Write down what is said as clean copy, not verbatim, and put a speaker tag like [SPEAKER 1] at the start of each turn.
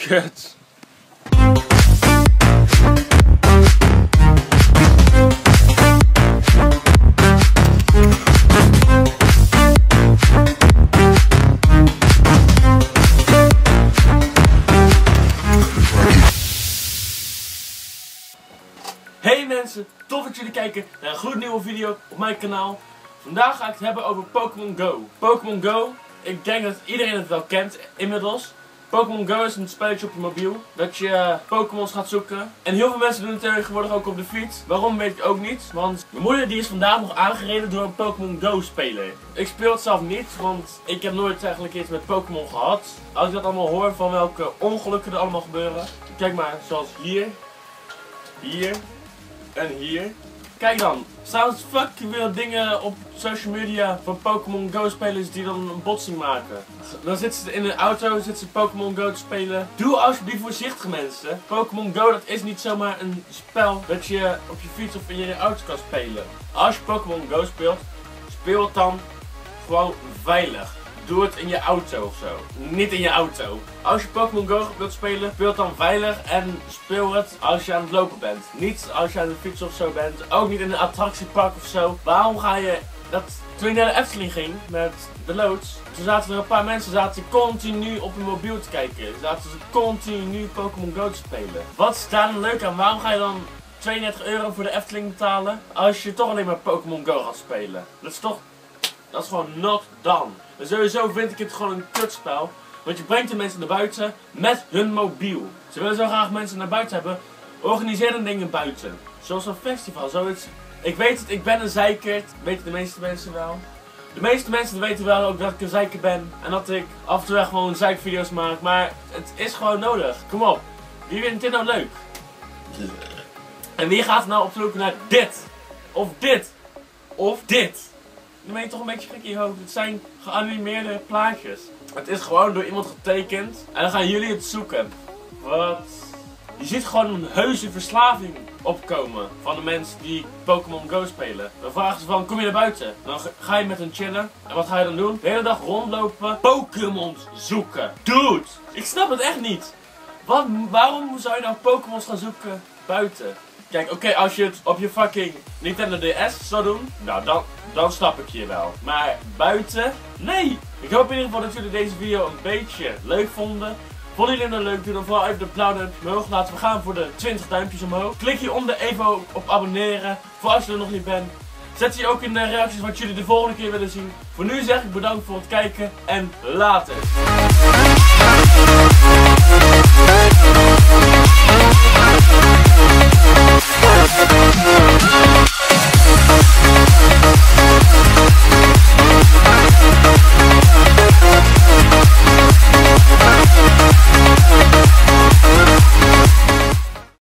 [SPEAKER 1] Kut. Hey mensen, tof dat jullie kijken naar een gloednieuwe video op mijn kanaal. Vandaag ga ik het hebben over Pokémon Go. Pokémon Go, ik denk dat iedereen het wel kent inmiddels. Pokémon Go is een spelletje op je mobiel, dat je Pokémons gaat zoeken. En heel veel mensen doen het tegenwoordig ook op de fiets. Waarom weet ik ook niet, want mijn moeder die is vandaag nog aangereden door een Pokémon Go speler. Ik speel het zelf niet, want ik heb nooit eigenlijk iets met Pokémon gehad. Als ik dat allemaal hoor van welke ongelukken er allemaal gebeuren. Kijk maar, zoals hier, hier en hier. Kijk dan, staan fucking veel dingen op social media van Pokémon Go spelers die dan een botsing maken. Dan zitten ze in een auto, zitten ze Pokémon Go te spelen. Doe alsjeblieft voorzichtig mensen. Pokémon Go dat is niet zomaar een spel dat je op je fiets of in je auto kan spelen. Als je Pokémon Go speelt, speel het dan gewoon veilig. Doe het in je auto of zo. Niet in je auto. Als je Pokémon Go wilt spelen, speel het dan veilig en speel het als je aan het lopen bent. Niet als je aan de fiets of zo bent. Ook niet in een attractiepark of zo. Waarom ga je dat... Toen ik naar de Efteling ging met de loods, toen zaten er een paar mensen continu op hun mobiel te kijken. Zaten ze continu Pokémon Go te spelen. Wat is daar dan leuk aan? Waarom ga je dan 32 euro voor de Efteling betalen als je toch alleen maar Pokémon Go gaat spelen? Dat is toch... Dat is gewoon not done. En sowieso vind ik het gewoon een kutspel. Want je brengt de mensen naar buiten met hun mobiel. Ze willen zo graag mensen naar buiten hebben. Organiseer dan dingen buiten. Zoals een festival, zoiets. Ik weet het, ik ben een zeikert. Weten de meeste mensen wel. De meeste mensen weten wel ook dat ik een zeiker ben. En dat ik af en toe gewoon zeikvideo's maak. Maar het is gewoon nodig. Kom op. Wie vindt dit nou leuk? En wie gaat nou op zoek naar dit? Of dit? Of dit? Dan ben je toch een beetje gek in je hoofd. Het zijn geanimeerde plaatjes. Het is gewoon door iemand getekend. En dan gaan jullie het zoeken. Wat? Je ziet gewoon een heuse verslaving opkomen van de mensen die Pokémon Go spelen. Dan vragen ze van, kom je naar buiten? Dan ga je met hen chillen. En wat ga je dan doen? De hele dag rondlopen, Pokémons zoeken. Dude, ik snap het echt niet. Waarom zou je nou Pokémons gaan zoeken buiten? Kijk, oké, als je het op je fucking Nintendo DS zou doen, nou dan snap ik je wel. Maar buiten? Nee! Ik hoop in ieder geval dat jullie deze video een beetje leuk vonden. Vonden jullie het leuk? Doe dan vooral even de blauwe duimpje omhoog. Laten we gaan voor de 20 duimpjes omhoog. Klik hieronder even op abonneren, voor als je er nog niet bent. Zet hier ook in de reacties wat jullie de volgende keer willen zien. Voor nu zeg ik bedankt voor het kijken en later.